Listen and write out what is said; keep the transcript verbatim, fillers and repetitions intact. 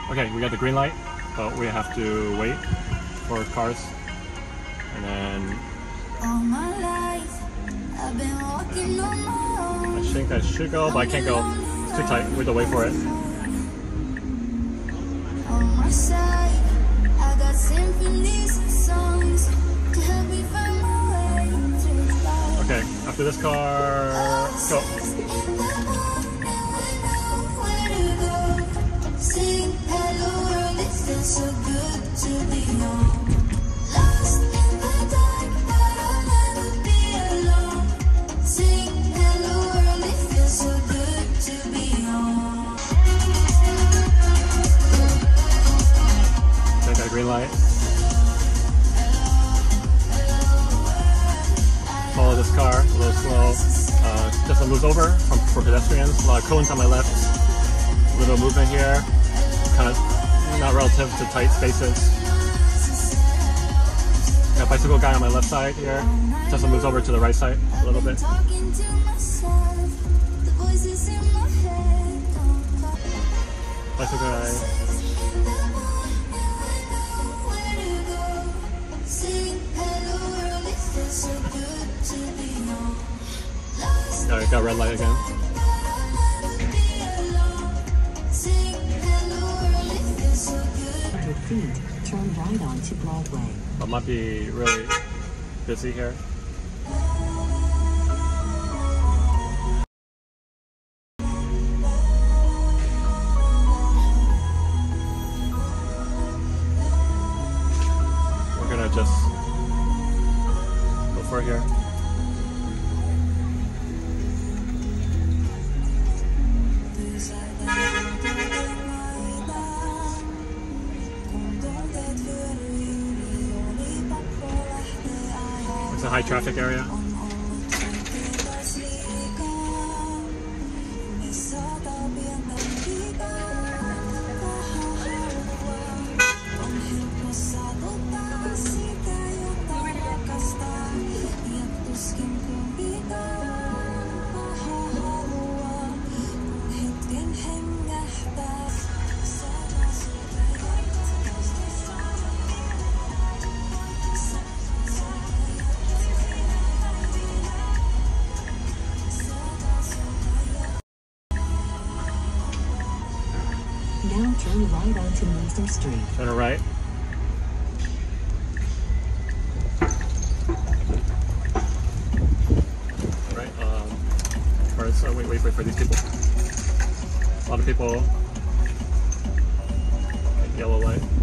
Okay, we got the green light, but we have to wait for cars. And then all my life, I've been walking on my own. I think I should go, but I can't go. It's too tight. We have to wait for it. On my side, I got symphonies and songs to help me find my way through life. Okay, after this car, let's go. Sing hello world, it feels so good to be home. Lost in the dark, but I'll never be alone. Sing hello world, it feels so good to be home. Okay, got a green light. Follow this car, a little slow. Uh, just moves over from, for pedestrians. A lot of cones on my left. A little movement here. Kind of not relative to tight spaces. Got a bicycle guy on my left side here. Tesla moves over to the right side a little bit. Bicycle guy. Got, got red light again. Feet, turn right onto Broadway. I might be really busy here. We're gonna just go for here. It's a high traffic area. Now turn right onto Mason Street. Turn right. Right. Um, or so wait, wait, wait for these people. A lot of people. Yellow light.